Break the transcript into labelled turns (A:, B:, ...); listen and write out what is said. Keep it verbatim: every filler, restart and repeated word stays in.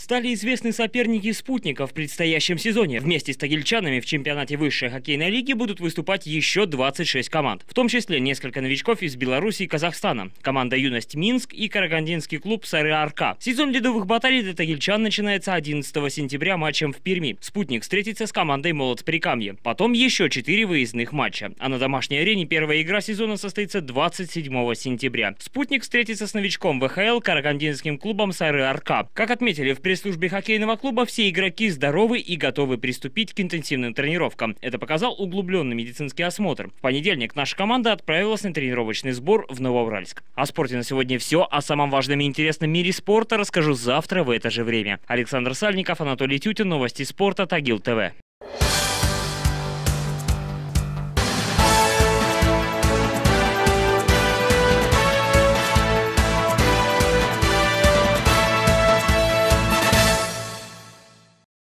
A: Стали известны соперники «Спутника» в предстоящем сезоне. Вместе с тагильчанами в чемпионате высшей хоккейной лиги будут выступать еще двадцать шесть команд. В том числе несколько новичков из Беларуси и Казахстана. Команда «Юность Минск» и карагандинский клуб «Сары-Арка». Сезон ледовых баталий для тагильчан начинается одиннадцатого сентября матчем в Перми. «Спутник» встретится с командой «Молот Прикамье». Потом еще четыре выездных матча. А на домашней арене первая игра сезона состоится двадцать седьмого сентября. «Спутник» встретится с новичком вэ ха эл карагандинским клубом «Сары-Арка». Как отметили в пресс-службе хоккейного клуба, все игроки здоровы и готовы приступить к интенсивным тренировкам. Это показал углубленный медицинский осмотр. В понедельник наша команда отправилась на тренировочный сбор в Новоуральск. О спорте на сегодня все. О самом важном и интересном мире спорта расскажу завтра в это же время. Александр Сальников, Анатолий Тютин. Новости спорта. Тагил ТВ.